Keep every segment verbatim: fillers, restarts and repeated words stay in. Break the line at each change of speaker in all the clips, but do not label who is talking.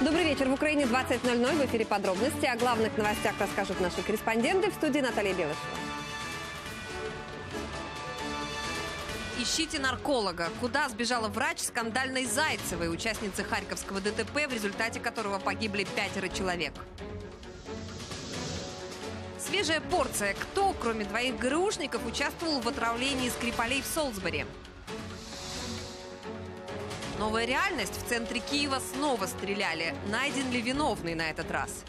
Добрый вечер. В Украине двадцать ноль ноль. В эфире подробности. О главных новостях расскажут наши корреспонденты. В студии Наталья Белышева.
Ищите нарколога. Куда сбежала врач скандальной Зайцевой, участницы Харьковского ДТП, в результате которого погибли пятеро человек? Свежая порция. Кто, кроме двоих ГРУшников, участвовал в отравлении Скрипалей в Солсбери? Новая реальность. В центре Киева снова стреляли. Найден ли виновный на этот раз?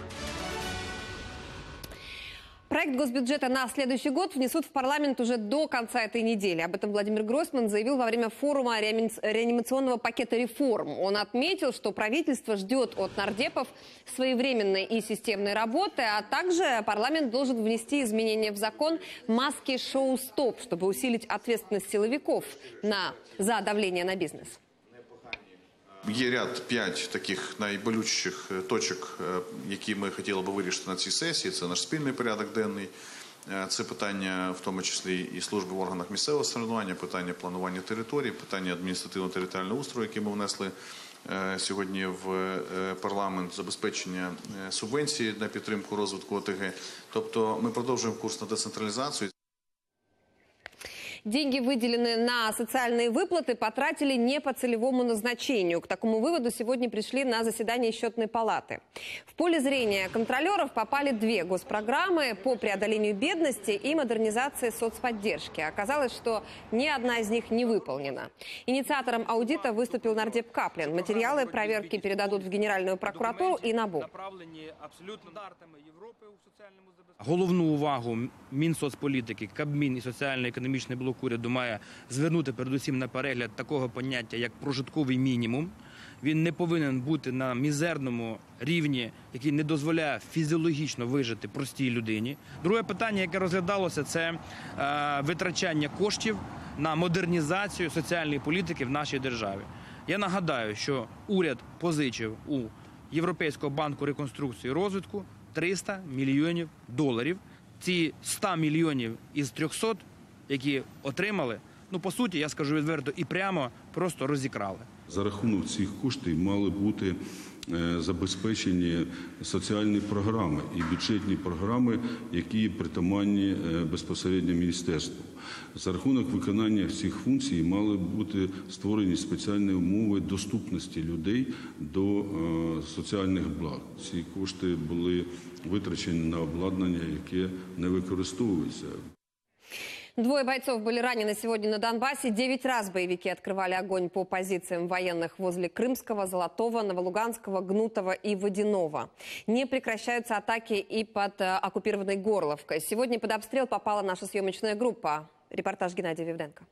Проект госбюджета на следующий год внесут в парламент уже до конца этой недели. Об этом Владимир Гройсман заявил во время форума реанимационного пакета реформ. Он отметил, что правительство ждет от нардепов своевременной и системной работы, а также парламент должен внести изменения в закон «Маски-шоу-стоп», чтобы усилить ответственность силовиков на, за давление на бизнес.
Є ряд п'ять таких найболючіших точок, які ми хотіли би вирішити на цій сесії. Це наш спільний порядок денний, це питання в тому числі і служби в органах місцевого самоврядування, питання планування території, питання адміністративно-територіального устрою, які ми внесли сьогодні в парламент, забезпечення субвенції на підтримку розвитку ОТГ. Тобто ми продовжуємо курс на децентралізацію.
Деньги, выделенные на социальные выплаты, потратили не по целевому назначению. К такому выводу сегодня пришли на заседание счетной палаты. В поле зрения контролеров попали две госпрограммы по преодолению бедности и модернизации соцподдержки. Оказалось, что ни одна из них не выполнена. Инициатором аудита выступил нардеп Каплин. Материалы проверки передадут в Генеральную прокуратуру и НАБУ.
Головну увагу Мінсоцполітики, Кабмін і соціально-економічний блок уряду має звернути передусім на перегляд такого поняття, як прожитковий мінімум. Він не повинен бути на мізерному рівні, який не дозволяє фізіологічно вижити простій людині. Друге питання, яке розглядалося, це е, витрачання коштів на модернізацію соціальної політики в нашій державі. Я нагадаю, що уряд позичив у Європейського банку реконструкції і розвитку триста мільйонів доларів. Ці сто мільйонів із трьохсот, які отримали, ну, по суті, я скажу відверто і прямо, просто розікрали.
За рахунок цих коштів мали бути забезпечені соціальні програми і бюджетні програми, які притаманні безпосередньо міністерству. За рахунок виконання цих функцій мали бути створені спеціальні умови доступності людей до соціальних благ. Ці кошти були витрачені на обладнання, яке не використовується.
Двое бойцов были ранены сегодня на Донбассе. Девять раз боевики открывали огонь по позициям военных возле Крымского, Золотого, Новолуганского, Гнутова и Водяного. Не прекращаются атаки и под оккупированной Горловкой. Сегодня под обстрел попала наша съемочная группа. Репортаж Геннадия Вивденко.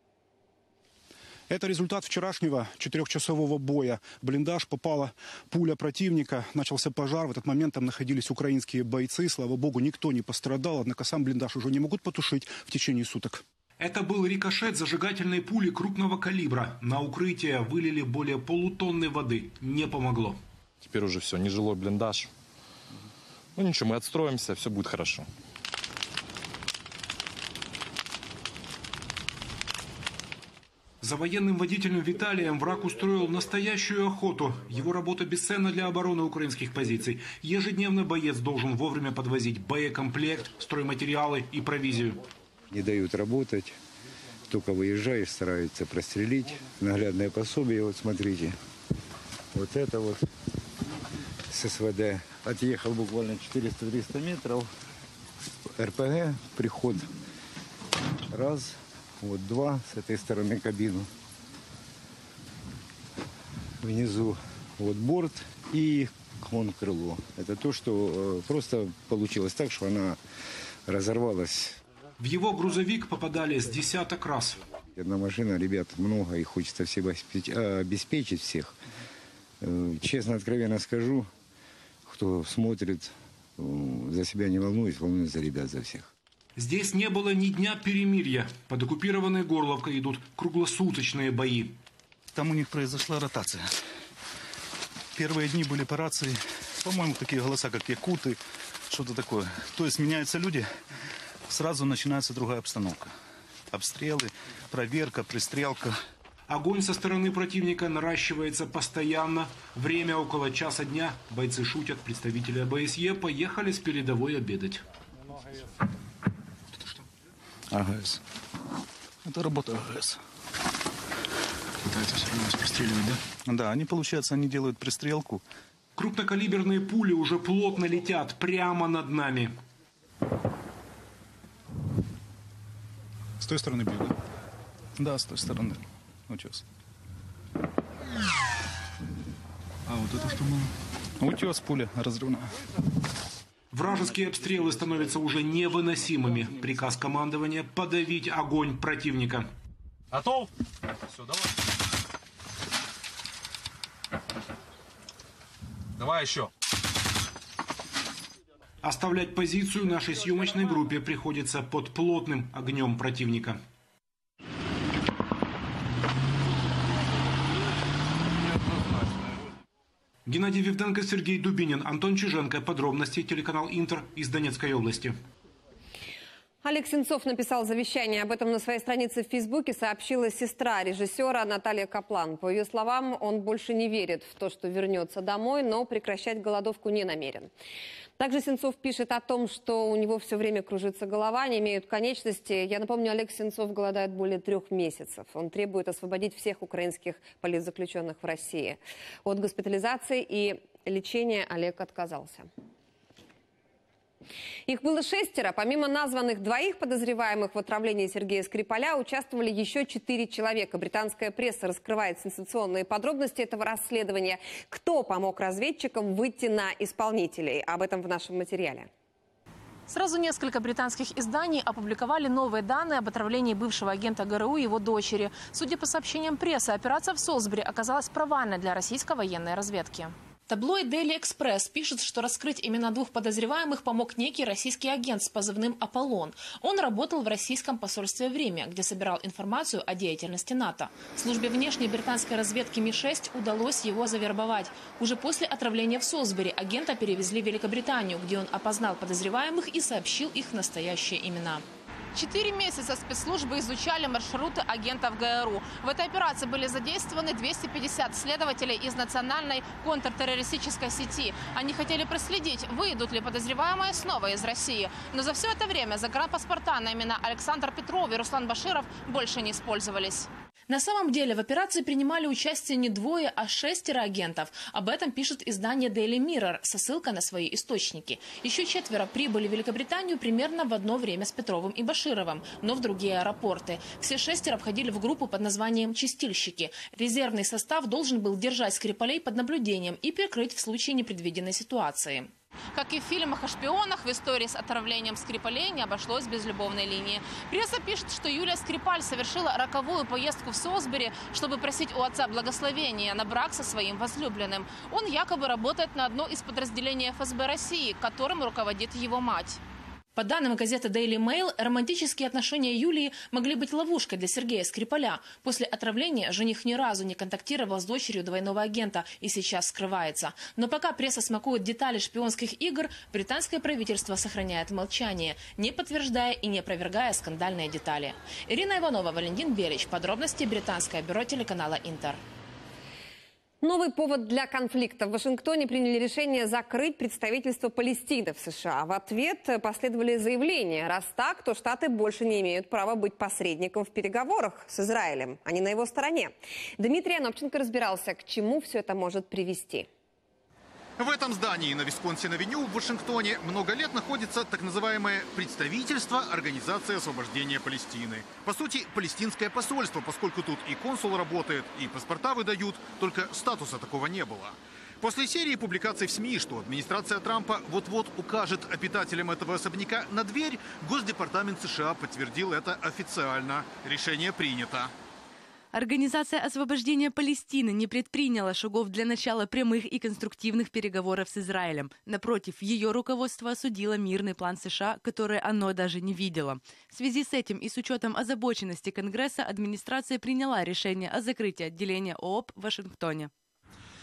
Это результат вчерашнего четырехчасового боя. В блиндаж попала пуля противника, начался пожар. В этот момент там находились украинские бойцы. Слава богу, никто не пострадал, однако сам блиндаж уже не могут потушить в течение суток.
Это был рикошет зажигательной пули крупного калибра. На укрытие вылили более полутонны воды. Не помогло.
Теперь уже все, нежилой блиндаж. Ну ничего, мы отстроимся, все будет хорошо.
За военным водителем Виталием враг устроил настоящую охоту. Его работа бесценна для обороны украинских позиций. Ежедневно боец должен вовремя подвозить боекомплект, стройматериалы и провизию.
Не дают работать. Только выезжаешь, стараются прострелить. Наглядное пособие, вот смотрите. Вот это вот с СВД. Отъехал буквально четыреста-триста метров. РПГ, приход. Раз. Вот два, с этой стороны кабину. Внизу вот борт и вон крыло. Это то, что просто получилось так, что она разорвалась.
В его грузовик попадали с десяток раз.
Одна машина, ребят, много, и хочется всех обеспечить всех. Честно, откровенно скажу, кто смотрит, за себя не волнуюсь, волнуюсь за ребят, за всех.
Здесь не было ни дня перемирия. Под оккупированной Горловкой идут круглосуточные бои.
Там у них произошла ротация. Первые дни были по рации, по-моему, такие голоса, как якуты, что-то такое. То есть меняются люди, сразу начинается другая обстановка. Обстрелы, проверка, пристрелка.
Огонь со стороны противника наращивается постоянно. Время около часа дня. Бойцы шутят, представители ОБСЕ поехали с передовой обедать.
Это что? АГС. Это работа АГС. Пытаются все равно нас простреливать, да? Да, они, получается, они делают пристрелку.
Крупнокалиберные пули уже плотно летят прямо над нами.
С той стороны бьют, да?
Да, с той стороны. Утес. А вот это что было? Утес, пуля разрывная.
Вражеские обстрелы становятся уже невыносимыми. Приказ командования – подавить огонь противника.
Готов? Все, давай. Давай еще.
Оставлять позицию нашей съемочной группе приходится под плотным огнем противника. Геннадий Вивденко, Сергей Дубинин, Антон Чиженко. Подробности. Телеканал Интер из Донецкой области.
Олег Сенцов написал завещание. Об этом на своей странице в Фейсбуке сообщила сестра режиссера Наталья Каплан. По ее словам, он больше не верит в то, что вернется домой, но прекращать голодовку не намерен. Также Сенцов пишет о том, что у него все время кружится голова, не имеют конечности. Я напомню, Олег Сенцов голодает более трех месяцев. Он требует освободить всех украинских политзаключенных в России. От госпитализации и лечения Олег отказался. Их было шестеро. Помимо названных двоих подозреваемых в отравлении Сергея Скрипаля, участвовали еще четыре человека. Британская пресса раскрывает сенсационные подробности этого расследования. Кто помог разведчикам выйти на исполнителей? Об этом в нашем материале.
Сразу несколько британских изданий опубликовали новые данные об отравлении бывшего агента ГРУ и его дочери. Судя по сообщениям прессы, операция в Солсбери оказалась провальной для российской военной разведки. Таблоид Daily Express пишет, что раскрыть имена двух подозреваемых помог некий российский агент с позывным «Аполлон». Он работал в российском посольстве в Риме, где собирал информацию о деятельности НАТО. Службе внешней британской разведки Ми шесть удалось его завербовать. Уже после отравления в Солсбери агента перевезли в Великобританию, где он опознал подозреваемых и сообщил их настоящие имена. Четыре месяца спецслужбы изучали маршруты агентов ГРУ. В этой операции были задействованы двести пятьдесят следователей из национальной контртеррористической сети. Они хотели проследить, выйдут ли подозреваемые снова из России. Но за все это время загранпаспорта на имена Александр Петров и Руслан Баширов больше не использовались. На самом деле в операции принимали участие не двое, а шестеро агентов. Об этом пишет издание Daily Mirror со ссылкой на свои источники. Еще четверо прибыли в Великобританию примерно в одно время с Петровым и Башировым, но в другие аэропорты. Все шестеро входили в группу под названием «Чистильщики». Резервный состав должен был держать Скрипалей под наблюдением и прикрыть в случае непредвиденной ситуации. Как и в фильмах о шпионах, в истории с отравлением Скрипалей не обошлось без любовной линии. Пресса пишет, что Юлия Скрипаль совершила роковую поездку в Солсбери, чтобы просить у отца благословения на брак со своим возлюбленным. Он якобы работает на одно из подразделений эф эс бэ России, которым руководит его мать. По данным газеты Daily Mail, романтические отношения Юлии могли быть ловушкой для Сергея Скрипаля. После отравления жених ни разу не контактировал с дочерью двойного агента и сейчас скрывается. Но пока пресса смакует детали шпионских игр, британское правительство сохраняет молчание, не подтверждая и не опровергая скандальные детали. Ирина Иванова, Валентин Белич. Подробности. Британское бюро телеканала Интер.
Новый повод для конфликта. В Вашингтоне приняли решение закрыть представительство Палестины в США. В ответ последовали заявления. Раз так, то Штаты больше не имеют права быть посредником в переговорах с Израилем. Они на его стороне. Дмитрий Анопченко разбирался, к чему все это может привести.
В этом здании на Висконсин-авеню в Вашингтоне много лет находится так называемое представительство Организации освобождения Палестины. По сути, палестинское посольство, поскольку тут и консул работает, и паспорта выдают, только статуса такого не было. После серии публикаций в СМИ, что администрация Трампа вот-вот укажет обитателям этого особняка на дверь, Госдепартамент США подтвердил это официально. Решение принято.
Организация освобождения Палестины не предприняла шагов для начала прямых и конструктивных переговоров с Израилем. Напротив, ее руководство осудило мирный план США, который оно даже не видело. В связи с этим и с учетом озабоченности Конгресса администрация приняла решение о закрытии отделения ООП в Вашингтоне.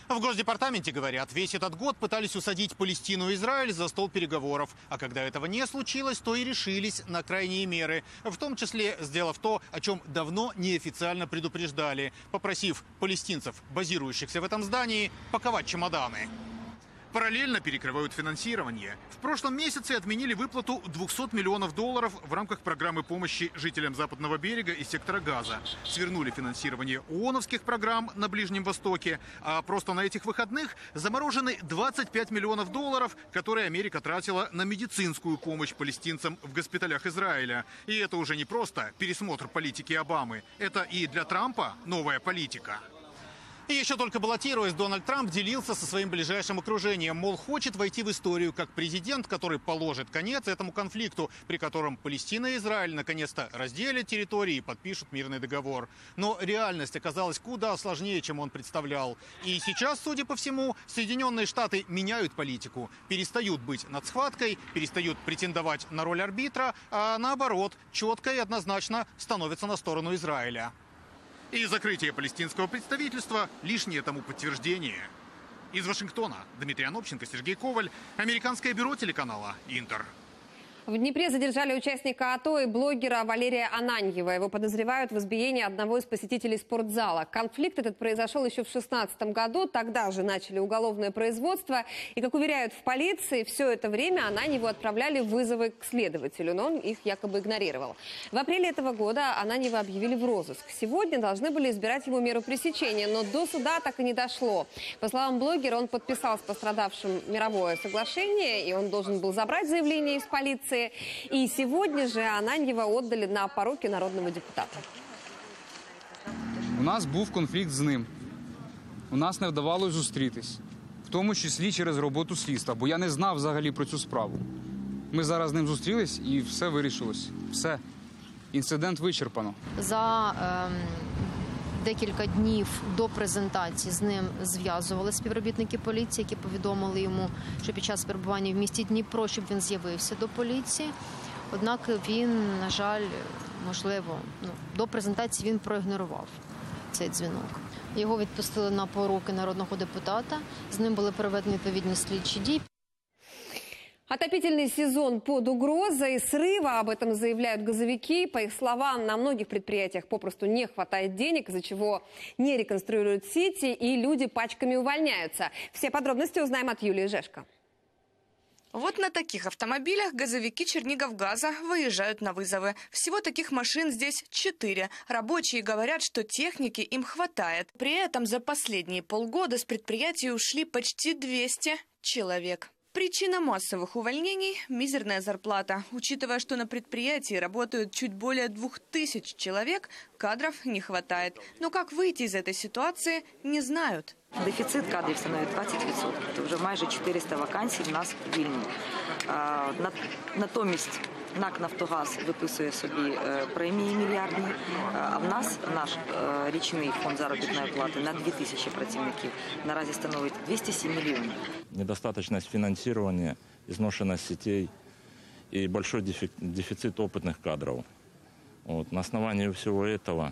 В Госдепартаменте говорят, весь этот год пытались усадить Палестину и Израиль за стол переговоров. А когда этого не случилось, то и решились на крайние меры. В том числе сделав то, о чем давно неофициально предупреждали, попросив палестинцев, базирующихся в этом здании, паковать чемоданы. Параллельно перекрывают финансирование. В прошлом месяце отменили выплату двухсот миллионов долларов в рамках программы помощи жителям Западного берега и сектора Газа. Свернули финансирование ООНовских программ на Ближнем Востоке. А просто на этих выходных заморожены двадцать пять миллионов долларов, которые Америка тратила на медицинскую помощь палестинцам в госпиталях Израиля. И это уже не просто пересмотр политики Обамы. Это и для Трампа новая политика. И еще только баллотируясь, Дональд Трамп делился со своим ближайшим окружением. Мол, хочет войти в историю как президент, который положит конец этому конфликту, при котором Палестина и Израиль наконец-то разделят территории и подпишут мирный договор. Но реальность оказалась куда сложнее, чем он представлял. И сейчас, судя по всему, Соединенные Штаты меняют политику. Перестают быть над схваткой, перестают претендовать на роль арбитра, а наоборот, четко и однозначно становятся на сторону Израиля. И закрытие палестинского представительства – лишнее тому подтверждение. Из Вашингтона Дмитрий Анопченко, Сергей Коваль, американское бюро телеканала «Интер».
В Днепре задержали участника АТО и блогера Валерия Ананьева. Его подозревают в избиении одного из посетителей спортзала. Конфликт этот произошел еще в две тысячи шестнадцатом году. Тогда же начали уголовное производство. И, как уверяют в полиции, все это время Ананьеву отправляли вызовы к следователю, но он их якобы игнорировал. В апреле этого года Ананьева объявили в розыск. Сегодня должны были избирать ему меру пресечения, но до суда так и не дошло. По словам блогера, он подписал с пострадавшим мировое соглашение, и он должен был забрать заявление из полиции. И сегодня же Ананьева отдали на поруки народного депутата.
У нас був конфлікт з ним. У нас не вдавалося зустрітись. В тому числі через роботу слідства, бо я не знав взагалі про цю справу. Ми зараз з ним зустрілись і все вирішилось. Все. Інцидент вичерпано.
За ем, декілька днів до презентації з ним зв'язували співробітники поліції, які повідомили йому, що під час перебування в місті Дніпро, щоб він з'явився до поліції. Однак він, на жаль, можливо, ну, до презентації він проігнорував цей дзвінок. Його відпустили на поруки народного депутата, з ним були проведені відповідні слідчі дії.
Отопительный сезон под угрозой срыва, об этом заявляют газовики. По их словам, на многих предприятиях попросту не хватает денег, из-за чего не реконструируют сети и люди пачками увольняются. Все подробности узнаем от Юлии Жешко.
Вот на таких автомобилях газовики Черниговгаза выезжают на вызовы. Всего таких машин здесь четыре. Рабочие говорят, что техники им хватает. При этом за последние полгода с предприятия ушли почти двести человек. Причина массовых увольнений – мизерная зарплата. Учитывая, что на предприятии работают чуть более двух тысяч человек, кадров не хватает. Но как выйти из этой ситуации, не знают.
Дефіцит кадрів становить двадцять відсотків. Це вже майже чотириста вакансій в нас вільні. Натомість НАК «Нафтогаз» виписує собі премії мільярдні, а в нас наш річний фонд заробітної плати на дві тисячі працівників наразі становить двісті сім миллионов.
Недостаточность финансирования, изношенность сетей и большой дефицит опытных кадров. Вот. На основании всего этого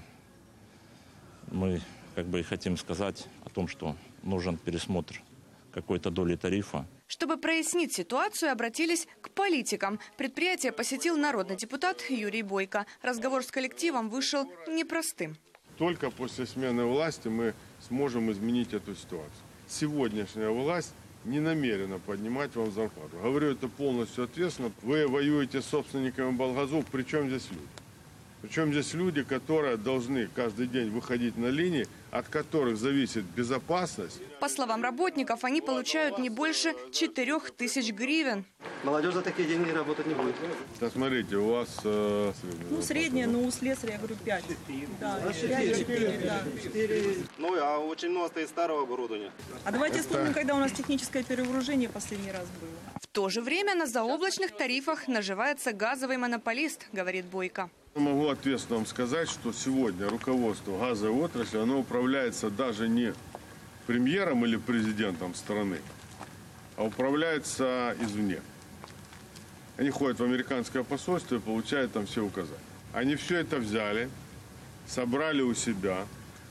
мы как бы и хотим сказать о том, что нужен пересмотр какой-то доли тарифа.
Чтобы прояснить ситуацию, обратились к политикам. Предприятие посетил народный депутат Юрий Бойко. Разговор с коллективом вышел непростым.
Только после смены власти мы сможем изменить эту ситуацию. Сегодняшняя власть не намерена поднимать вам зарплату. Говорю это полностью ответственно. Вы воюете с собственниками Болгазов, причем здесь люди? Причем здесь люди, которые должны каждый день выходить на линии, от которых зависит безопасность.
По словам работников, они получают не больше четырех тысяч гривен.
Молодежь за такие деньги работать не будет.
Да, смотрите, у вас... Э,
ну, средняя, но у слесаря, я говорю, пять. Да, пять-четыре, да.
Ну, а очень много стоит старого оборудования.
А давайте вспомним, когда у нас техническое перевооружение последний раз было.
В то же время на заоблачных тарифах наживается газовый монополист, говорит Бойко.
Могу ответственно вам сказать, что сегодня руководство газовой отрасли, оно управляется даже не премьером или президентом страны, а управляется извне. Они ходят в американское посольство и получают там все указания. Они все это взяли, собрали у себя,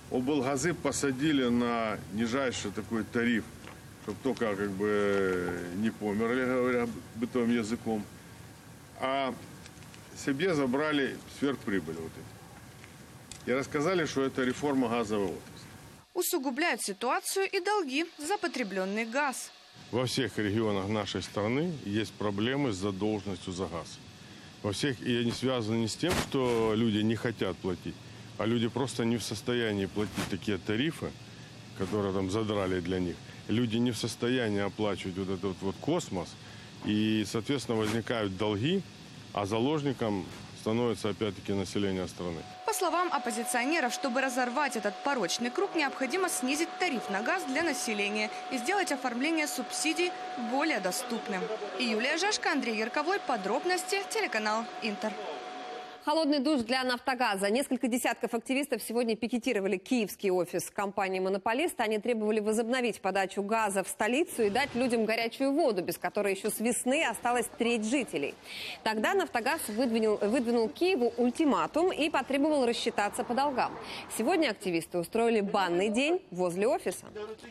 облгазы посадили на нижайший такой тариф, чтобы только как бы не померли, говоря бытовым языком, а себе забрали сверхприбыль вот эти. И рассказали, что это реформа газовой отрасли.
Усугубляют ситуацию и долги за потребленный газ.
Во всех регионах нашей страны есть проблемы с задолженностью за газ. Во всех, и они связаны не с тем, что люди не хотят платить, а люди просто не в состоянии платить такие тарифы, которые там задрали для них. Люди не в состоянии оплачивать вот этот вот космос, и, соответственно, возникают долги, а заложником становится опять-таки население страны.
По словам оппозиционеров, чтобы разорвать этот порочный круг, необходимо снизить тариф на газ для населения и сделать оформление субсидий более доступным. Юлия Жашко, Андрей Ярковой. Подробности. Телеканал Интер.
Холодный душ для «Нафтогаза». Несколько десятков активистов сегодня пикетировали киевский офис компании «Монополист». Они требовали возобновить подачу газа в столицу и дать людям горячую воду, без которой еще с весны осталась треть жителей. Тогда «Нафтогаз» выдвинул, выдвинул Киеву ультиматум и потребовал рассчитаться по долгам. Сегодня активисты устроили банный день возле офиса.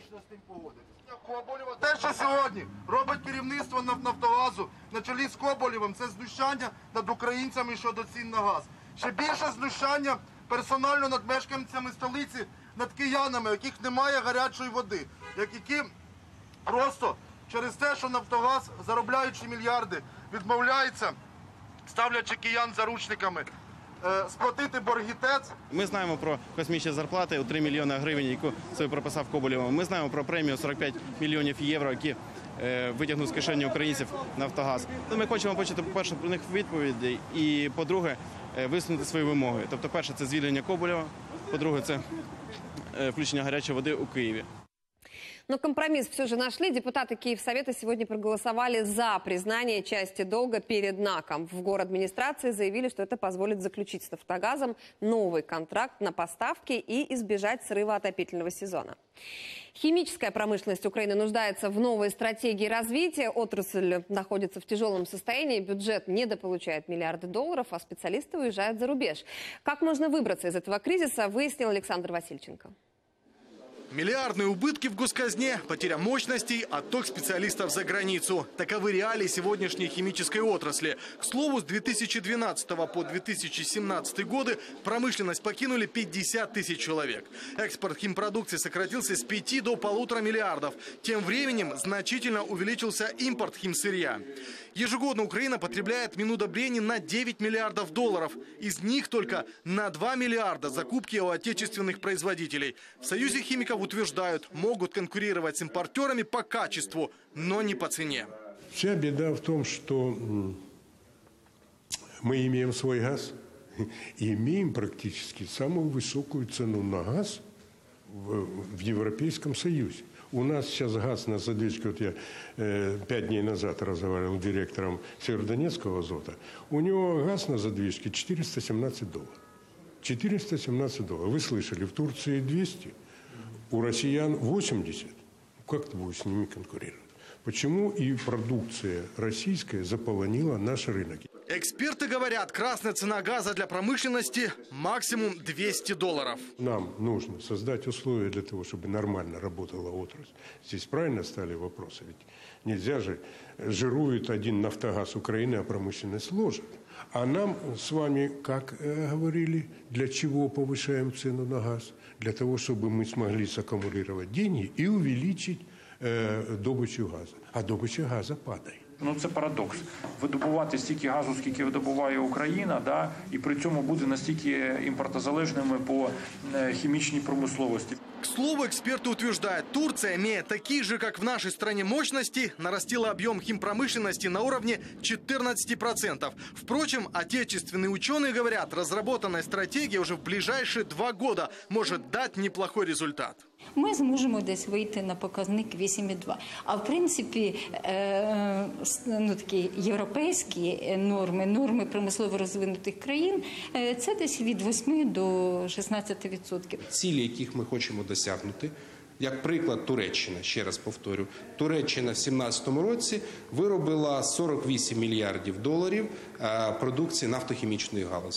Те, що сьогодні робить керівництво «Нафтогазу» на чолі з Коболєвим, це знущання над українцями щодо цін на газ. Ще більше знущання персонально над мешканцями столиці, над киянами, у яких немає гарячої води, які просто через те, що «Нафтогаз», заробляючи мільярди, відмовляється, ставлячи киян заручниками, сплатити борги ТЕЦ.
Ми знаємо про космічні зарплати у три мільйони гривень, яку собі прописав Коболєв. Ми знаємо про премію сорок п'ять мільйонів євро, які е, витягнув з кишені українців «Нафтогаз». То ми хочемо почути, по-перше, про них відповіді і, по-друге, е, висунути свої вимоги. Тобто, перше, це звільнення Коболєва, по-друге, це е, включення гарячої води у Києві.
Но компромисс все же нашли. Депутаты Киевсовета сегодня проголосовали за признание части долга перед НАКом. В городадминистрации заявили, что это позволит заключить с «Нафтогазом» новый контракт на поставки и избежать срыва отопительного сезона. Химическая промышленность Украины нуждается в новой стратегии развития. Отрасль находится в тяжелом состоянии, бюджет недополучает миллиарды долларов, а специалисты уезжают за рубеж. Как можно выбраться из этого кризиса, выяснил Александр Васильченко.
Миллиардные убытки в госказне, потеря мощностей, отток специалистов за границу. Таковы реалии сегодняшней химической отрасли. К слову, с две тысячи двенадцатого по две тысячи семнадцатый годы промышленность покинули пятьдесят тысяч человек. Экспорт химпродукции сократился с пяти до полутора миллиардов. Тем временем значительно увеличился импорт химсырья. Ежегодно Украина потребляет минудобрений на девять миллиардов долларов. Из них только на два миллиарда закупки у отечественных производителей. В Союзе химиков утверждают, могут конкурировать с импортерами по качеству, но не по цене.
Вся беда в том, что мы имеем свой газ и имеем практически самую высокую цену на газ в, в Европейском Союзе. У нас сейчас газ на задвижке, вот я э, пять дней назад разговаривал с директором Северодонецкого азота, у него газ на задвижке четыреста семнадцать долларов. четыреста семнадцать долларов. Вы слышали, в Турции двести, у россиян восемьдесят. Как ты будешь с ними конкурировать? Почему и продукция российская заполонила наш рынок?
Эксперты говорят, красная цена газа для промышленности максимум двести долларов.
Нам нужно создать условия для того, чтобы нормально работала отрасль. Здесь правильно стали вопросы? Ведь нельзя же, жирует один «Нафтогаз» Украины, а промышленность ложит. А нам с вами, как э, говорили, для чего повышаем цену на газ? Для того, чтобы мы смогли саккумулировать деньги и увеличить э, добычу газа. А добыча газа падает.
Ну, це парадокс. Видобувати стільки газу, скільки видобуває Україна, да, і при цьому бути настільки імпортозалежними по хімічній промисловості.
К слову, эксперты утверждают, Турция, имея такие же, как в нашей стране, мощности, нарастила объем химпромышленности на уровне четырнадцати процентов. Впрочем, отечественные ученые говорят, разработанная стратегия уже в ближайшие два года может дать неплохой результат.
Ми зможемо десь вийти на показник вісім цілих два. А в принципі, е, ну, такі європейські норми, норми промислово розвинутих країн, е, це десь від восьми до шістнадцяти відсотків.
Цілі, яких ми хочемо досягнути, як приклад Туреччина, ще раз повторю, Туреччина в сімнадцятому році виробила сорок вісім мільярдів доларів продукції нафтохімічної галузі.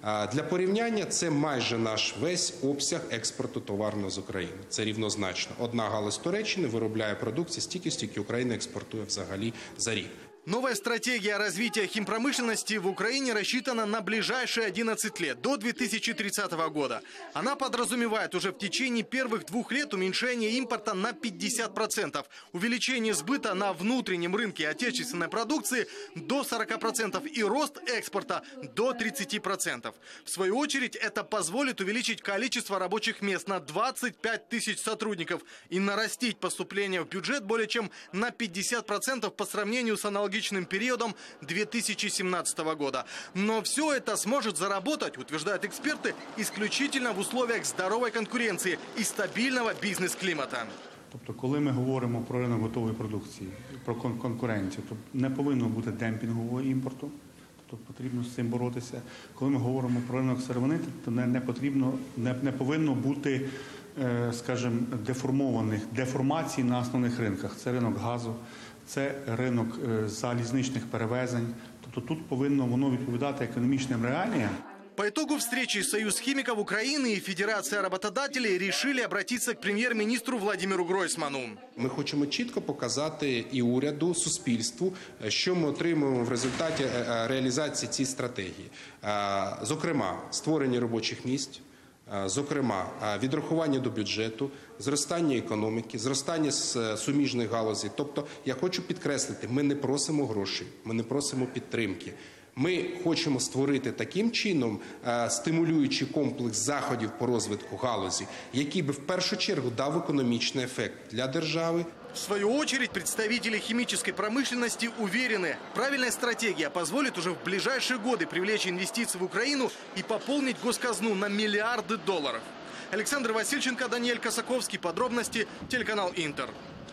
Для порівняння, це майже наш весь обсяг експорту товарного з України. Це рівнозначно. Одна галузь Туреччини виробляє продукції стільки, стільки Україна експортує взагалі за рік.
Новая стратегия развития химпромышленности в Украине рассчитана на ближайшие одиннадцать лет, до две тысячи тридцатого года. Она подразумевает уже в течение первых двух лет уменьшение импорта на пятьдесят процентов, увеличение сбыта на внутреннем рынке отечественной продукции до сорока процентов и рост экспорта до тридцати процентов. В свою очередь, это позволит увеличить количество рабочих мест на двадцать пять тысяч сотрудников и нарастить поступление в бюджет более чем на пятьдесят процентов по сравнению с аналогичным периодом две тысячи семнадцатого года. Но все это сможет заработать, утверждают эксперты, исключительно в условиях здоровой конкуренции и стабильного бізнес-клімата.
Тобто, коли ми говоримо про ринок готової продукції, про конкуренцію, то не повинно бути демпінгового імпорту, тобто потрібно з цим боротися. Коли ми говоримо про ринок сировини, то не, не, потрібно, не, не повинно бути, скажімо, деформованих, деформацій на основних ринках. Це ринок газу, це ринок залізничних перевезень. Тобто тут повинно воно відповідати економічним реаліям.
По итогу встречи Союз химиков Украины и Федерация работодателей решили обратиться к прем'єр-міністру Владимиру Гройсману.
Ми хочемо чітко показати і уряду, суспільству, що ми отримуємо в результаті реалізації цієї стратегії. Зокрема, створення робочих місць, зокрема, відрахування до бюджету, зростання економіки, зростання суміжних галузей. Тобто, я хочу підкреслити, ми не просимо грошей, ми не просимо підтримки. Ми хочемо створити таким чином стимулюючий комплекс заходів по розвитку галузі, який би в першу чергу дав економічний ефект для держави.
В свою очередь, представители химической промышленности уверены, правильная стратегия позволит уже в ближайшие годы привлечь инвестиции в Украину и пополнить госказну на миллиарды долларов. Александр Васильченко, Даниэль Косаковский. Подробности. Телеканал Интер.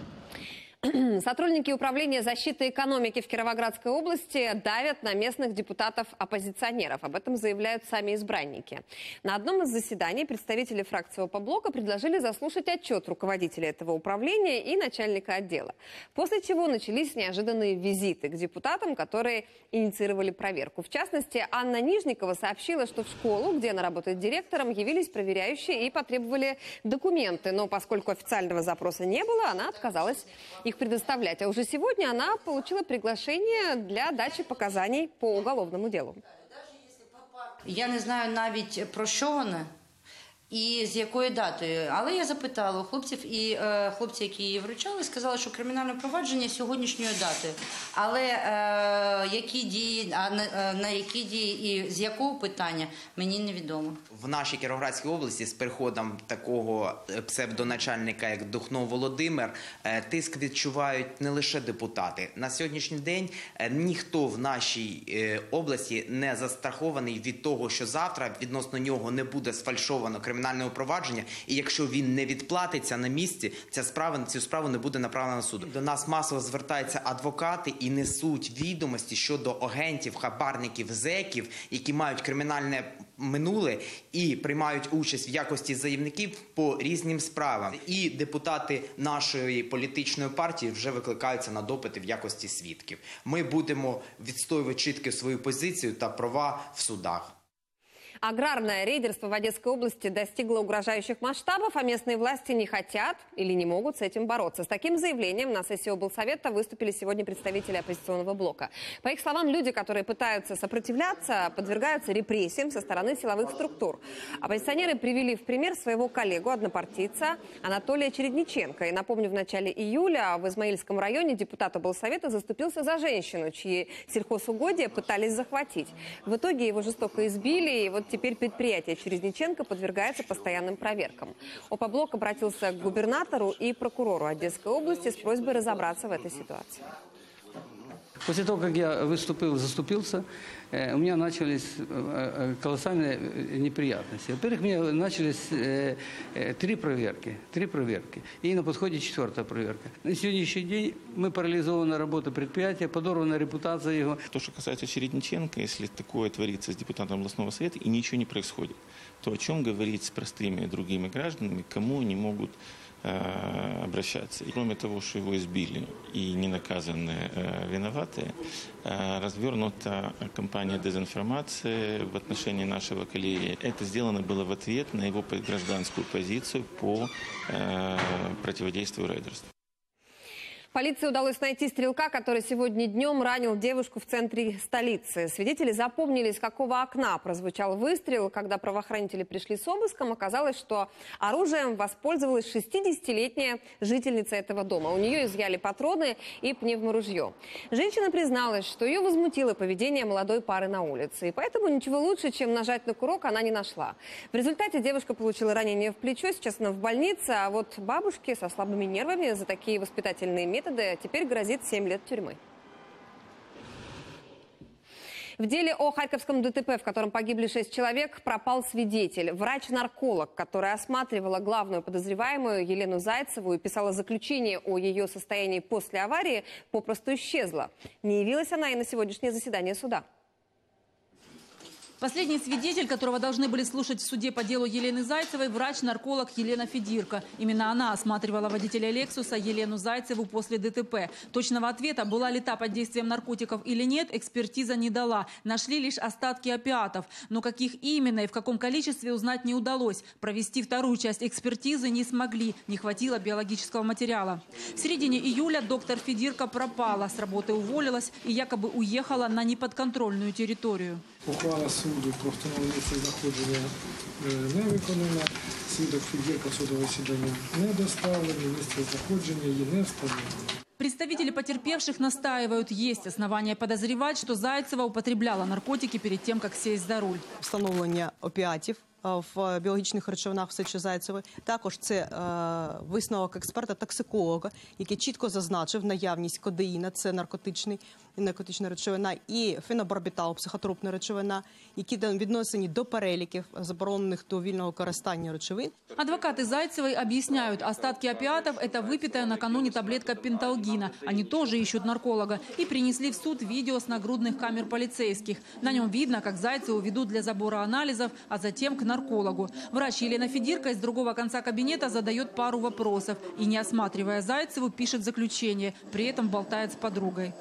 Сотрудники Управления защиты экономики в Кировоградской области давят на местных депутатов-оппозиционеров. Об этом заявляют сами избранники. На одном из заседаний представители фракции Опоблока предложили заслушать отчет руководителя этого управления и начальника отдела. После чего начались неожиданные визиты к депутатам, которые инициировали проверку. В частности, Анна Нижникова сообщила, что в школу, где она работает директором, явились проверяющие и потребовали документы. Но поскольку официального запроса не было, она отказалась их предоставлять. А уже сегодня она получила приглашение для дачи показаний по уголовному делу.
Я не знаю навіть про що вони і з якою датою. Але я запитала у хлопців, і е, хлопці, які її вручали, сказали, що кримінальне провадження сьогоднішньою датою. Але е, які дії, а на, на які дії і з якого питання, мені невідомо.
В нашій Кіровоградській області з приходом такого псевдоначальника, як Духно Володимир, тиск відчувають не лише депутати. На сьогоднішній день ніхто в нашій області не застрахований від того, що завтра відносно нього не буде сфальшовано кримінальне провадження, і якщо він не відплатиться на місці, ця справа, цю справу не буде направлена на суд. До нас масово звертаються адвокати і несуть відомості щодо агентів, хабарників, зеків, які мають кримінальне минуле і приймають участь в якості заявників по різним справам. І депутати нашої політичної партії вже викликаються на допити в якості свідків. Ми будемо відстоювати чітко свою позицію та права в судах.
Аграрное рейдерство в Одесской области достигло угрожающих масштабов, а местные власти не хотят или не могут с этим бороться. С таким заявлением на сессии облсовета выступили сегодня представители оппозиционного блока. По их словам, люди, которые пытаются сопротивляться, подвергаются репрессиям со стороны силовых структур. Оппозиционеры привели в пример своего коллегу, однопартийца Анатолия Чередниченко. И напомню, в начале июля в Измаильском районе депутат облсовета заступился за женщину, чьи сельхозугодия пытались захватить. В итоге его жестоко избили, и вот теперь предприятие Чередниченко подвергается постоянным проверкам. Опоблок обратился к губернатору и прокурору Одесской области с просьбой разобраться в этой ситуации.
После того, как я выступил, заступился, у меня начались колоссальные неприятности. Во-первых, у меня начались три проверки, три проверки. И на подходе четвертая проверка. На сегодняшний день мы парализована работа предприятия, подорвана репутация его.
То, что касается Чередниченко, если такое творится с депутатом областного совета, и ничего не происходит. то о чем говорить с простыми другими гражданами, кому они могут э, обращаться. И кроме того, что его избили и не наказаны э, виноватые, э, развернута кампания дезинформации в отношении нашего коллеги. Это сделано было в ответ на его гражданскую позицию по э, противодействию рейдерству.
Полиции удалось найти стрелка, который сегодня днем ранил девушку в центре столицы. Свидетели запомнили, из какого окна прозвучал выстрел. Когда правоохранители пришли с обыском, оказалось, что оружием воспользовалась шестидесятилетняя жительница этого дома. У нее изъяли патроны и пневморужье. Женщина призналась, что ее возмутило поведение молодой пары на улице. И поэтому ничего лучше, чем нажать на курок, она не нашла. В результате девушка получила ранение в плечо, сейчас она в больнице. А вот бабушке со слабыми нервами за такие воспитательные методы теперь грозит семь лет тюрьмы. В деле о Харьковском ДТП, в котором погибли шесть человек, пропал свидетель. Врач-нарколог, которая осматривала главную подозреваемую Елену Зайцеву и писала заключение о ее состоянии после аварии, попросту исчезла. Не явилась она и на сегодняшнее заседание суда.
Последний свидетель, которого должны были слушать в суде по делу Елены Зайцевой, врач-нарколог Елена Федирко. Именно она осматривала водителя «Лексуса» Елену Зайцеву после ДТП. Точного ответа, была ли та под действием наркотиков или нет, экспертиза не дала. Нашли лишь остатки опиатов. Но каких именно и в каком количестве узнать не удалось. Провести вторую часть экспертизы не смогли. Не хватило биологического материала. В середине июля доктор Федирко пропала. С работы уволилась и якобы уехала на неподконтрольную территорию.
Ухвала суду про встановлення знаходження не виконана. Свідок Федірка судового засідання не доставлений, місце знаходження її не встановлено.
Представители потерпевших настаивают, есть основания подозревать, что Зайцева употребляла наркотики перед тем, как сесть за руль.
Встановлення опіатів в біологічних речовинах в сечі Зайцевої. Також це е, висновок експерта-токсиколога, який чітко зазначив наявність кодеїна, це наркотичний, наркотична речовина, і фенобарбітал, психотропна речовина, які віднесені до переліків, заборонених до вільного користання речовин.
Адвокаты Зайцевой объясняют, остатки опиатов – это выпитая накануне таблетка пенталгина. Они тоже ищут нарколога. И принесли в суд видео с нагрудных камер полицейских. На нем видно, как Зайцеву ведут для забора анализов, а затем к наркологу. Врач Елена Федирко из другого конца кабинета задает пару вопросов. И, не осматривая Зайцеву, пишет заключение. При этом болтает с подругой.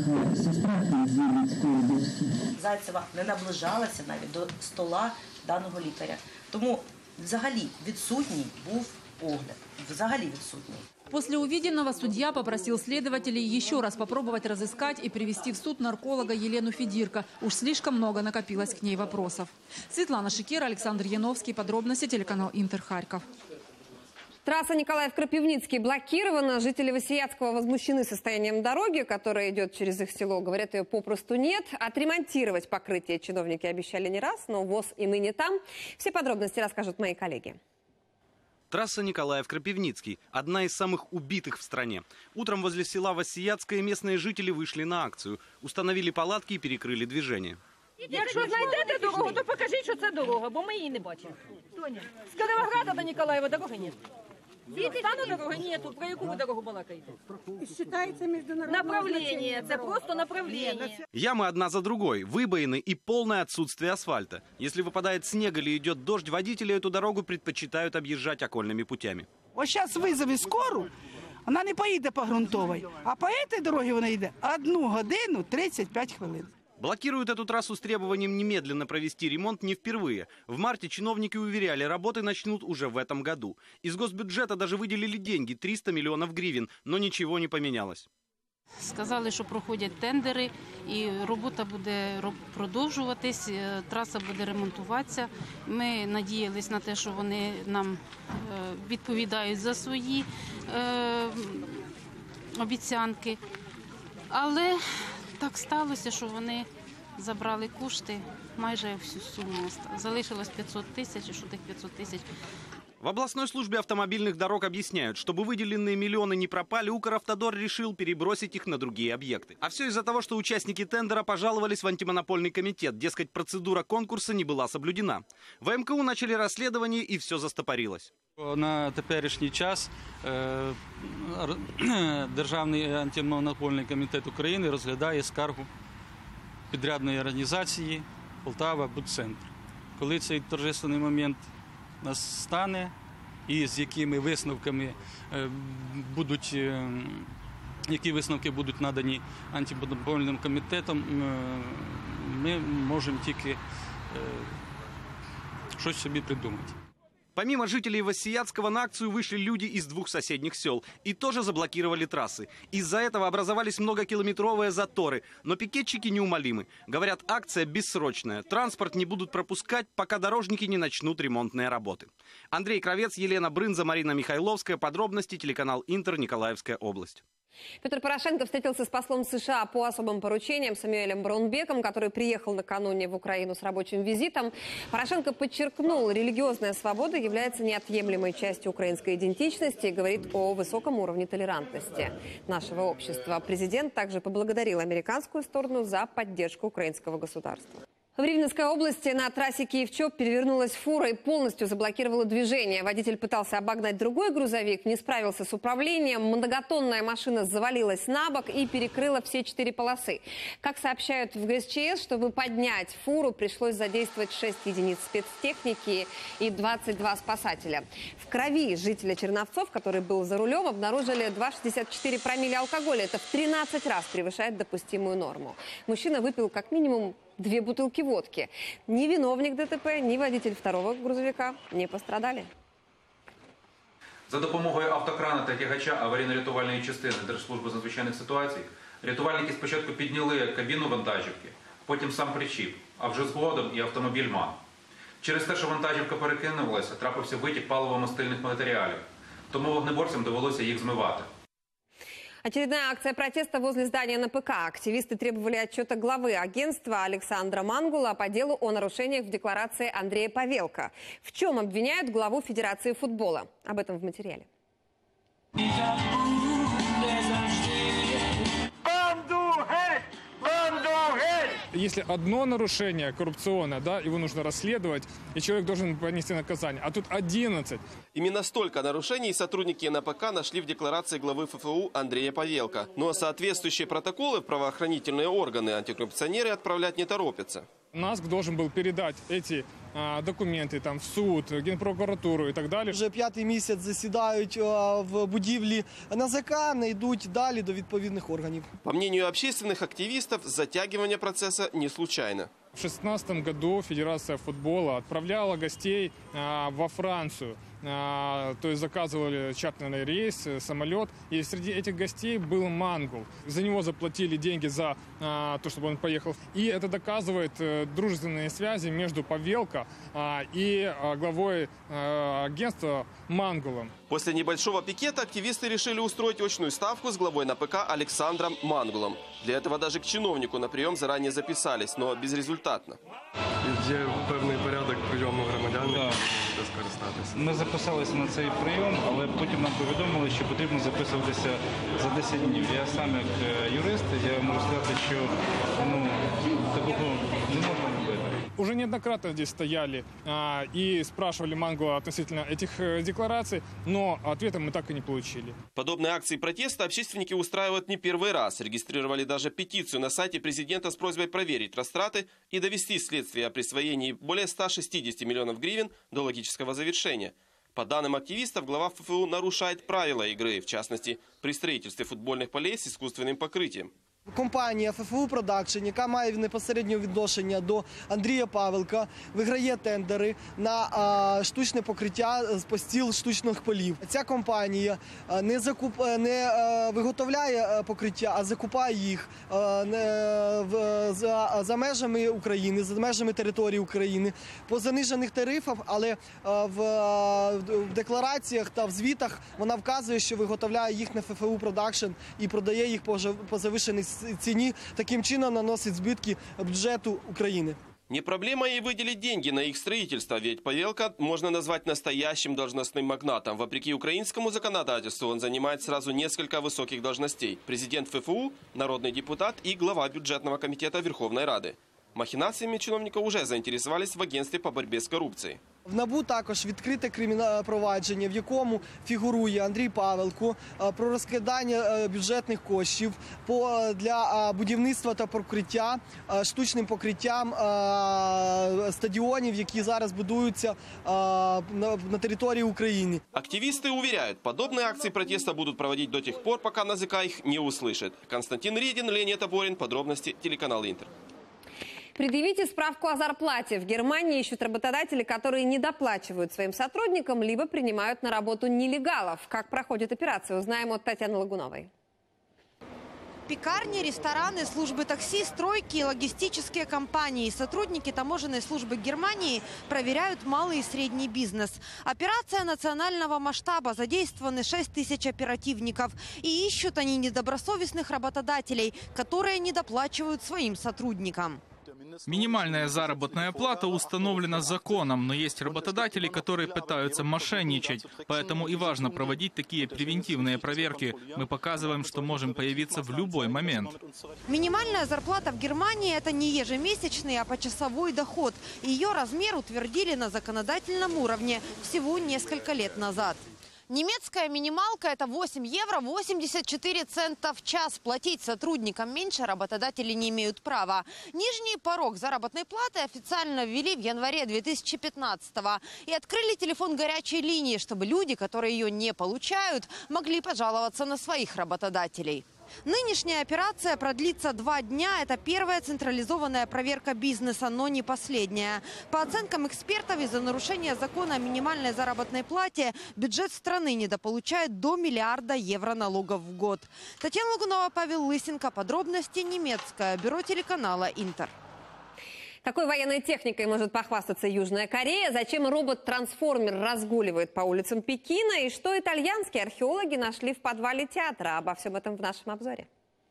Зайцева не наближалася навіть до стола даного лікаря. Тому взагалі відсутній був огляд. Взагалі відсутній.
После увиденного судья попросил следователей еще раз попробовать разыскать и привести в суд нарколога Елену Федирко. Уж слишком много накопилось к ней вопросов. Светлана Шикера, Александр Яновский. Подробности, телеканал Интер, Харьков.
Трасса Николаев-Кропивницкий блокирована. Жители Васиятского возмущены состоянием дороги, которая идет через их село. Говорят, ее попросту нет. Отремонтировать покрытие чиновники обещали не раз, но ВОЗ и ныне там. Все подробности расскажут мои коллеги.
Трасса Николаев-Кропивницкий – одна из самых убитых в стране. Утром возле села Васиятское местные жители вышли на акцию. Установили палатки и перекрыли движение.
Якщо знайдете дорогу, то покажіть, що це дорога, бо ми її не бачимо. З Кіровограда до Ніколаєва дороги немає. Стану дороги нету. Про яку ви дорогу балакаєте?
Считається міжнародне
Направлення. Це просто направлення.
Ямы одна за другой, выбоины и полное отсутствие асфальта. Если выпадает снег или идет дождь, водители эту дорогу предпочитают объезжать окольными путями.
Ось зараз визови скору, вона не поїде по ґрунтовій, а по цій дорозі вона йде одну годину тридцять п'ять хвилин.
Блокируют эту трассу с требованием немедленно провести ремонт не впервые. В марте чиновники уверяли, работы начнут уже в этом году. Из госбюджета даже выделили деньги – триста миллионов гривен, но ничего не поменялось.
Сказали, що проходять тендери і робота буде продовжуватись, траса буде ремонтуватися. Ми надіялись на те, що вони нам відповідають за свої обіцянки. Але так сталося, що вони забрали кошти майже всю суму. Залишилось пятьсот тысяч, що тих пятьсот тысяч.
В областной службе автомобильных дорог объясняют, чтобы выделенные миллионы не пропали, Укравтодор решил перебросить их на другие объекты. А все из-за того, что участники тендера пожаловались в антимонопольный комитет. Дескать, процедура конкурса не была соблюдена. В эм ка у начали расследование, и все застопорилось.
На теперішній час Державний антимонопольний комітет України розглядає скаргу підрядної організації «Полтава Будцентр».
коли цей торжественний момент настане і з якими висновками будуть, які висновки будуть надані антимонопольним комітетом, ми можемо тільки щось собі придумати.
Помимо жителей Воссиятского на акцию вышли люди из двух соседних сел и тоже заблокировали трассы. Из-за этого образовались многокилометровые заторы, но пикетчики неумолимы. Говорят, акция бессрочная. Транспорт не будут пропускать, пока дорожники не начнут ремонтные работы. Андрей Кравец, Елена Брынза, Марина Михайловская. Подробности телеканал Интер, Николаевская область.
Петр Порошенко встретился с послом США по особым поручениям Самюэлем Браунбеком, который приехал накануне в Украину с рабочим визитом. Порошенко подчеркнул, религиозная свобода является неотъемлемой частью украинской идентичности и говорит о высоком уровне толерантности нашего общества. Президент также поблагодарил американскую сторону за поддержку украинского государства. В Ривненской области на трассе Киев-Чоп перевернулась фура и полностью заблокировала движение. Водитель пытался обогнать другой грузовик, не справился с управлением. Многотонная машина завалилась на бок и перекрыла все четыре полосы. Как сообщают в ГСЧС, чтобы поднять фуру, пришлось задействовать шесть единиц спецтехники и двадцать два спасателя. В крови жителя Черновцов, который был за рулем, обнаружили два целых шестьдесят четыре промилле алкоголя. Это в тринадцать раз превышает допустимую норму. Мужчина выпил как минимум две бутылки водки. Ни виновник ДТП, ни водитель второго грузовика не пострадали.
За допомогою автокрана та тягача аварійно-рятувальної частини Держслужби з надзвичайних ситуацій рятувальники спочатку підняли кабіну вантажівки, потім сам причіп, а вже згодом і автомобіль МАН. Через те, що вантажівка перекинулася, трапився витік паливо-мастильних матеріалів. Тому вогнеборцям довелося їх змивати.
Очередная акция протеста возле здания эн пэ ка. Активисты требовали отчета главы агентства Александра Мангула по делу о нарушениях в декларации Андрея Павелко. В чем обвиняют главу Федерации футбола? Об этом в материале.
Если одно нарушение коррупционное, да, его нужно расследовать, и человек должен понести наказание, а тут одиннадцать.
Именно столько нарушений сотрудники эн пэ ка нашли в декларации главы эф эф у Андрея Павелко. Но соответствующие протоколы в правоохранительные органы антикоррупционеры отправлять не торопятся.
НАСК должен был передать эти а, документы там, в суд, в Генпрокуратуру і так далі.
Вже п'ятий місяць засідають а, в будівлі ен зе ка, не йдуть далі до відповідних органів.
По мнению общественных активистов, затягивание процесса не случайно.
В две тысячи шестнадцатом году Федерация футбола отправляла гостей а, во Францию. А, то есть заказывали чартерный рейс, самолет. И среди этих гостей был Мангул. За него заплатили деньги за а, то, чтобы он поехал. И это доказывает а, дружественные связи между Павелко а, и а, главой а, агентства Мангулом.
После небольшого пикета активисты решили устроить очную ставку с главой эн пэ ка Александром Мангулом. Для этого даже к чиновнику на прием заранее записались, но безрезультатно.
Є певний порядок прийому громадян, да. Скористатися.
Ми записалися на цей прийом, але потім нам повідомили, що потрібно записуватися за десять днів. Я сам як юрист, я можу сказати, що ну, такого не можна робити.
Уже неоднократно здесь стояли а, и спрашивали Мангула относительно этих э, деклараций, но ответа мы так и не получили.
Подобные акции протеста общественники устраивают не первый раз. Регистрировали даже петицию на сайте президента с просьбой проверить растраты и довести следствие о присвоении более ста шестидесяти миллионов гривен до логического завершения. По данным активистов, глава эф эф у нарушает правила игры, в частности, при строительстве футбольных полей с искусственным покрытием.
Компанія еф еф у Продакшн, яка має непосереднє відношення до Андрія Павелка, виграє тендери на а, штучне покриття з постіл штучних полів. Ця компанія а, не, закуп, не а, виготовляє покриття, а закупає їх а, не, в, за, за межами України, за межами території України по занижених тарифах, але а, в, а, в деклараціях та в звітах вона вказує, що виготовляє їх на еф еф у Продакшн і продає їх по, по завищених цене, таким чином наносит сбытки бюджету Украины.
Не проблема и выделить деньги на их строительство, ведь Павелко можно назвать настоящим должностным магнатом. Вопреки украинскому законодательству он занимает сразу несколько высоких должностей. Президент эф эф у, народный депутат и глава бюджетного комитета Верховной Рады. Махинациями чиновника уже заинтересовались в агентстве по борьбе с коррупцией.
В НАБУ також відкрите кримінальне провадження, в якому фігурує Андрій Павелко про розкрадання бюджетних коштів для будівництва та покриття штучним покриттям стадіонів, які зараз будуються на території України.
Активисты уверяют, подобные акции протеста будут проводить до тех пор, пока НАЗК их не услышит. Константин Редин, Леонид Таборин. Подробности телеканал Интер.
Предъявите справку о зарплате. В Германии ищут работодатели, которые недоплачивают своим сотрудникам, либо принимают на работу нелегалов. Как проходит операция, узнаем от Татьяны Лагуновой.
Пекарни, рестораны, службы такси, стройки, логистические компании. Сотрудники таможенной службы Германии проверяют малый и средний бизнес. Операция национального масштаба. Задействованы шесть тысяч оперативников. И ищут они недобросовестных работодателей, которые недоплачивают своим сотрудникам.
Минимальная заработная плата установлена законом, но есть работодатели, которые пытаются мошенничать. Поэтому и важно проводить такие превентивные проверки. Мы показываем, что можем появиться в любой момент.
Минимальная зарплата в Германии – это не ежемесячный, а почасовой доход. Ее размер утвердили на законодательном уровне всего несколько лет назад. Немецкая минималка – это восемь евро восемьдесят четыре цента в час. Платить сотрудникам меньше работодатели не имеют права. Нижний порог заработной платы официально ввели в январе две тысячи пятнадцатого. И открыли телефон горячей линии, чтобы люди, которые ее не получают, могли пожаловаться на своих работодателей. Нынешняя операция продлится два дня. Это первая централизованная проверка бизнеса, но не последняя. По оценкам экспертов, из-за нарушения закона о минимальной заработной плате бюджет страны недополучает до миллиарда евро налогов в год. Татьяна Лагунова, Павел Лысенко. Подробности немецкое бюро телеканала Интер.
Какой военной техникой может похвастаться Южная Корея? Зачем робот-трансформер разгуливает по улицам Пекина? И что итальянские археологи нашли в подвале театра? Обо всем этом в нашем обзоре.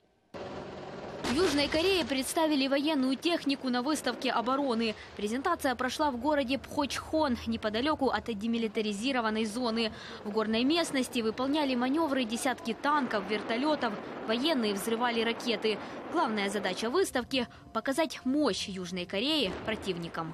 В Южной Корее представили военную технику на выставке обороны. Презентация прошла в городе Пхочхон, неподалеку от демилитаризированной зоны. В горной местности выполняли маневры десятки танков, вертолетов. Военные взрывали ракеты. Главная задача выставки – показать мощь Южной Кореи противникам.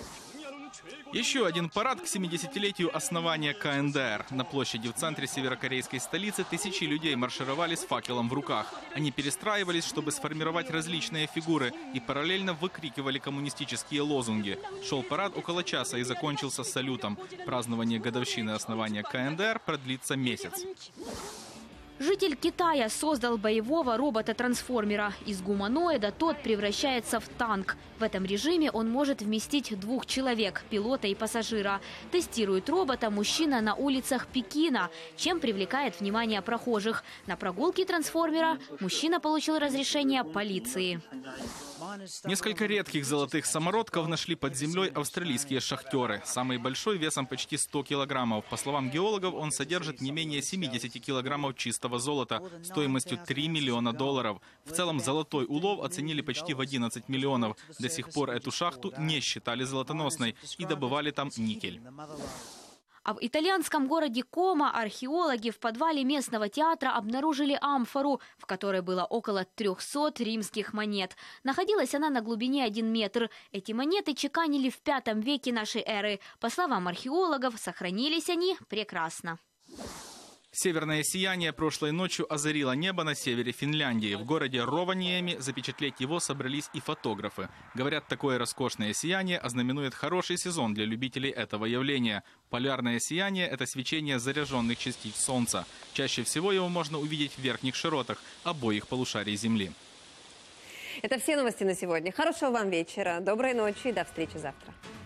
Еще один парад к семидесятилетию основания ка эн дэ эр. На площади в центре северокорейской столицы тысячи людей маршировали с факелом в руках. Они перестраивались, чтобы сформировать различные фигуры, и параллельно выкрикивали коммунистические лозунги. Шел парад около часа и закончился салютом. Празднование годовщины основания ка эн дэ эр продлится месяц.
Житель Китая создал боевого робота-трансформера. Из гуманоида тот превращается в танк. В этом режиме он может вместить двух человек – пилота и пассажира. Тестирует робота мужчина на улицах Пекина, чем привлекает внимание прохожих. На прогулке трансформера мужчина получил разрешение полиции.
Несколько редких золотых самородков нашли под землей австралийские шахтеры. Самый большой весом почти сто килограммов. По словам геологов, он содержит не менее семидесяти килограммов чистого золота стоимостью три миллиона долларов. В целом золотой улов оценили почти в одиннадцать миллионов. До сих пор эту шахту не считали золотоносной и добывали там никель.
А в итальянском городе Кома археологи в подвале местного театра обнаружили амфору, в которой было около трёхсот римских монет. Находилась она на глубине один метр. Эти монеты чеканили в пятом веке нашей эры. По словам археологов, сохранились они прекрасно.
Северное сияние прошлой ночью озарило небо на севере Финляндии. В городе Рованиеми запечатлеть его собрались и фотографы. Говорят, такое роскошное сияние ознаменует хороший сезон для любителей этого явления. Полярное сияние – это свечение заряженных частиц Солнца. Чаще всего его можно увидеть в верхних широтах обоих полушарий Земли.
Это все новости на сегодня. Хорошего вам вечера, доброй ночи и до встречи завтра.